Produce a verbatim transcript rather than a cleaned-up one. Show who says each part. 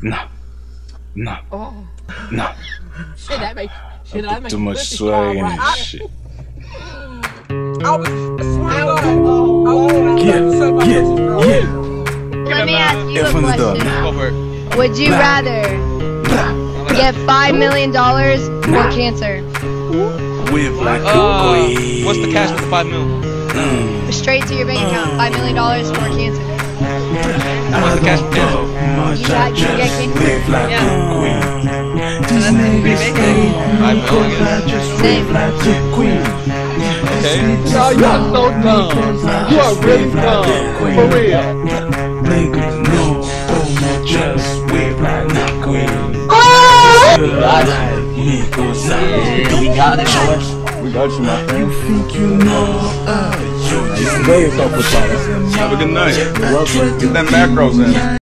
Speaker 1: Nah. Nah.
Speaker 2: Oh.
Speaker 1: Nah.
Speaker 2: Shit, that make shit, that make
Speaker 1: too much
Speaker 2: pussy
Speaker 1: swag
Speaker 2: fall
Speaker 1: in
Speaker 2: right.
Speaker 1: this shit.
Speaker 2: I was swear to God. Oh,
Speaker 1: Yeah, yeah, yeah.
Speaker 3: Let me ask you
Speaker 1: In
Speaker 3: a
Speaker 1: front of the door.
Speaker 3: question. Would you
Speaker 1: Blah.
Speaker 3: rather get five million dollars or cancer?
Speaker 1: Whip like
Speaker 4: Uh,
Speaker 1: a queen.
Speaker 4: what's the cash for the five mil?
Speaker 1: Mm.
Speaker 3: Straight to your bank account. Five million dollars or cancer.
Speaker 4: What's the cash for cancer?
Speaker 3: You got you get cancer.
Speaker 1: Whip like
Speaker 3: Yeah.
Speaker 1: a queen.
Speaker 4: Five mil, I guess.
Speaker 3: Same.
Speaker 4: Okay.
Speaker 5: No, you are so dumb. You are really dumb. For real.
Speaker 1: Niggas know, oh, just whip like a queen.
Speaker 5: We got it, boy. We got you, my friend.
Speaker 1: You think you know, uh, you just
Speaker 5: Go yourself with that.
Speaker 6: Have a good night. Get that macros in.